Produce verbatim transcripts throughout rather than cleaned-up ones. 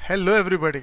Hello everybody,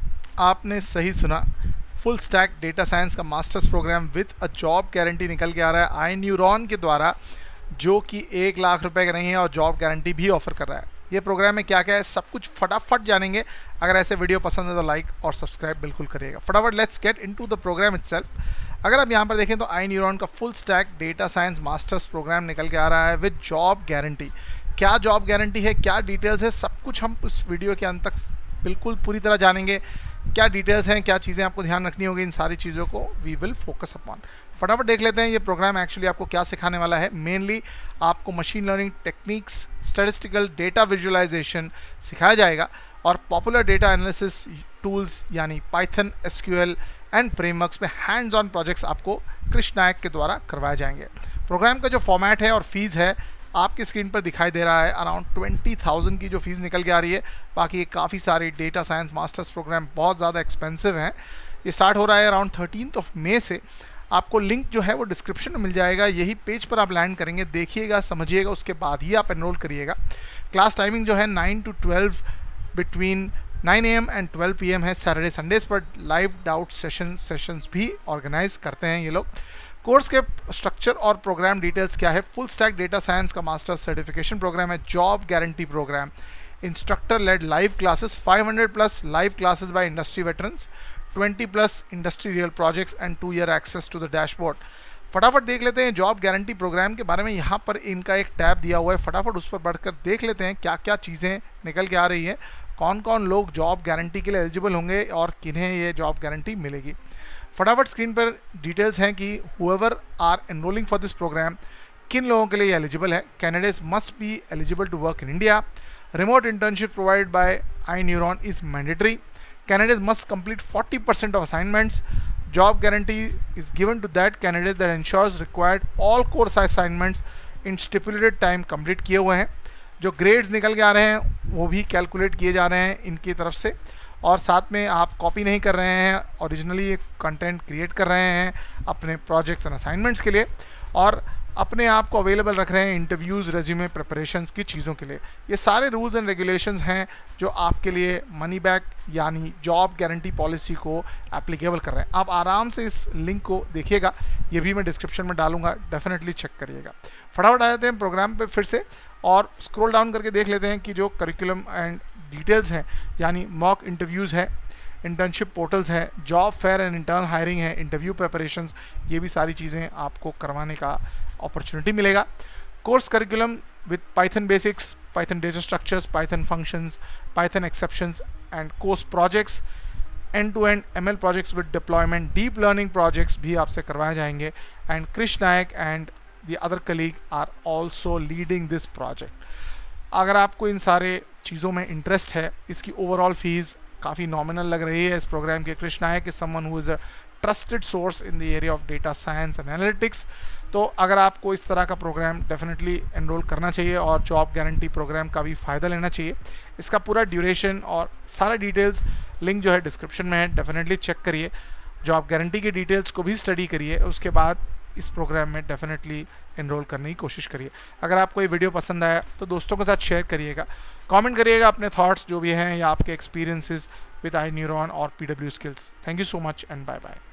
आपने सही सुना। फुल स्टैक डेटा साइंस का masters program with a job guarantee निकल के आ रहा है आई न्यूरॉन के द्वारा, जो कि एक लाख रुपए का नहीं है और जॉब गारंटी भी ऑफर कर रहा है। ये प्रोग्राम में क्या क्या है सब कुछ फटाफट जानेंगे। अगर ऐसे वीडियो पसंद है तो लाइक और सब्सक्राइब बिल्कुल करिएगा। फटाफट let's get into the program itself. अगर आप यहाँ पर देखें तो आई न्यूरॉन का full stack data science masters program निकल के आ रहा है विद जॉब गारंटी। क्या जॉब गारंटी है, क्या डिटेल्स है, सब कुछ हम इस वीडियो के अंत तक बिल्कुल पूरी तरह जानेंगे। क्या डिटेल्स हैं, क्या चीज़ें आपको ध्यान रखनी होगी, इन सारी चीज़ों को वी विल फोकस अपॉन। फटाफट देख लेते हैं ये प्रोग्राम एक्चुअली आपको क्या सिखाने वाला है। मेनली आपको machine learning techniques, statistical data visualisation सिखाया जाएगा और पॉपुलर डेटा एनालिसिस टूल्स यानी पाइथन, एसक्यूएल एंड फ्रेमवर्क्स में हैंड्स ऑन प्रोजेक्ट्स आपको कृष्ण नायक के द्वारा करवाए जाएंगे। प्रोग्राम का जो फॉर्मेट है और फीस है आपकी स्क्रीन पर दिखाई दे रहा है। अराउंड ट्वेंटी थाउजेंड की जो फीस निकल के आ रही है। बाकी ये काफ़ी सारी डेटा साइंस मास्टर्स प्रोग्राम बहुत ज़्यादा एक्सपेंसिव हैं। ये स्टार्ट हो रहा है अराउंड थर्टीन्थ ऑफ मई से। आपको लिंक जो है वो डिस्क्रिप्शन में मिल जाएगा। यही पेज पर आप लैंड करेंगे, देखिएगा, समझिएगा, उसके बाद ही आप एनरोल करिएगा। क्लास टाइमिंग जो है nine to twelve between nine A M and twelve P M है। सैटरडे संडेज पर लाइव डाउट सेशन सेशंस भी ऑर्गेनाइज करते हैं ये लोग। कोर्स के स्ट्रक्चर और प्रोग्राम डिटेल्स क्या है। फुल स्टैक डेटा साइंस का मास्टर्स सर्टिफिकेशन प्रोग्राम है, job guarantee program, instructor led live classes, five hundred plus live classes by industry veterans, twenty plus industry real projects and two year access to the dashboard. फटाफट देख लेते हैं job guarantee programme के बारे में। यहाँ पर इनका एक टैब दिया हुआ है, फटाफट उस पर बढ़कर देख लेते हैं क्या क्या चीज़ें निकल के आ रही हैं, कौन कौन लोग जॉब गारंटी के लिए एलिजिबल होंगे और किन्हें ये जॉब गारंटी मिलेगी। फटाफट स्क्रीन पर डिटेल्स हैं कि whoever are enrolling for this program, किन लोगों के लिए एलिजिबल है। Candidates must be eligible to work in India. Remote internship provided by iNeuron is mandatory. Candidates must complete forty percent of assignments. Job guarantee is given to that candidate that ensures required all course assignments in stipulated time complete किए हुए हैं। जो grades निकल के आ रहे हैं वो भी कैलकुलेट किए जा रहे हैं इनकी तरफ से, और साथ में आप कॉपी नहीं कर रहे हैं, ओरिजिनली ये कंटेंट क्रिएट कर रहे हैं अपने प्रोजेक्ट्स एंड असाइनमेंट्स के लिए, और अपने आप को अवेलेबल रख रहे हैं इंटरव्यूज़, रेज्यूमे प्रिपरेशंस की चीज़ों के लिए। ये सारे रूल्स एंड रेगुलेशंस हैं जो आपके लिए मनी बैक यानी जॉब गारंटी पॉलिसी को एप्लीकेबल कर रहे हैं। आप आराम से इस लिंक को देखिएगा, ये भी मैं डिस्क्रिप्शन में डालूंगा, डेफिनेटली चेक करिएगा। फटाफट आ जाते हैं प्रोग्राम पे फिर से और स्क्रॉल डाउन करके देख लेते हैं कि जो करिकुलम एंड डिटेल्स हैं, यानी मॉक इंटरव्यूज़ है, इंटर्नशिप पोर्टल्स है, job fair and intern hiring है, इंटरव्यू प्रिपरेशंस, ये भी सारी चीज़ें आपको करवाने का अपॉर्चुनिटी मिलेगा। Course curriculum with Python basics, Python data structures, Python functions, Python exceptions and course projects, and to end M L projects with deployment, deep learning projects भी आपसे करवाए जाएंगे। And Krish Naik and the other colleague are also leading this project. अगर आपको इन सारे चीज़ों में interest है, इसकी ओवरऑल फीस काफ़ी नॉमिनल लग रही है इस प्रोग्राम के। Krish Naik is someone who is a trusted source in the area of data science and analytics. तो अगर आपको इस तरह का प्रोग्राम डेफिनेटली एनरोल करना चाहिए और जॉब गारंटी प्रोग्राम का भी फ़ायदा लेना चाहिए। इसका पूरा ड्यूरेशन और सारा डिटेल्स लिंक जो है डिस्क्रिप्शन में है, डेफिनेटली चेक करिए। जॉब गारंटी के डिटेल्स को भी स्टडी करिए, उसके बाद इस प्रोग्राम में डेफिनेटली एनरोल करने की कोशिश करिए। अगर आपको ये वीडियो पसंद आया तो दोस्तों के साथ शेयर करिएगा, कमेंट करिएगा अपने थॉट्स जो भी हैं या आपके एक्सपीरियंसेस विद आई न्यूरॉन और P W skills. Thank you so much and bye bye.